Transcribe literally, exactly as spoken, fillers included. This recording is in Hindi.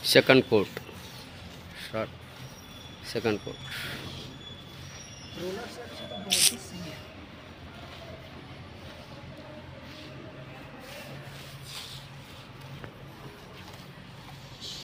second coat. Start second coat. Roller से अच्छा तो बहुत ही सही है।